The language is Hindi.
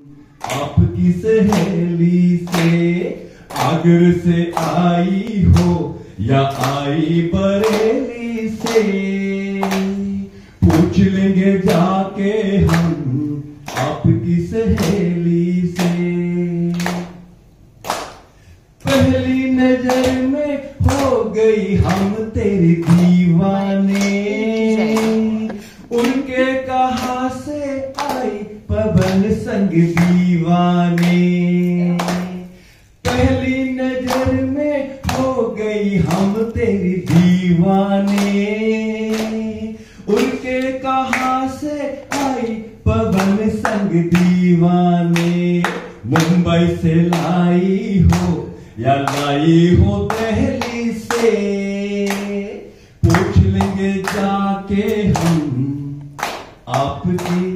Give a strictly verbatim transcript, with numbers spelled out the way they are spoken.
आपकी सहेली से आगरा से आई हो या आई बरेली से, पूछ लेंगे जाके हम आपकी सहेली से। पहली नजर में हो गई हम तेरी दीवाने, उनके कहा से आई पवन संग दीवाने। पहली नजर में हो गई हम तेरी दीवाने, उनके कहा से आई पवन संग दीवाने। मुंबई से लाई हो या लाई हो दिल्ली से, पूछ लेंगे जाके हम आपकी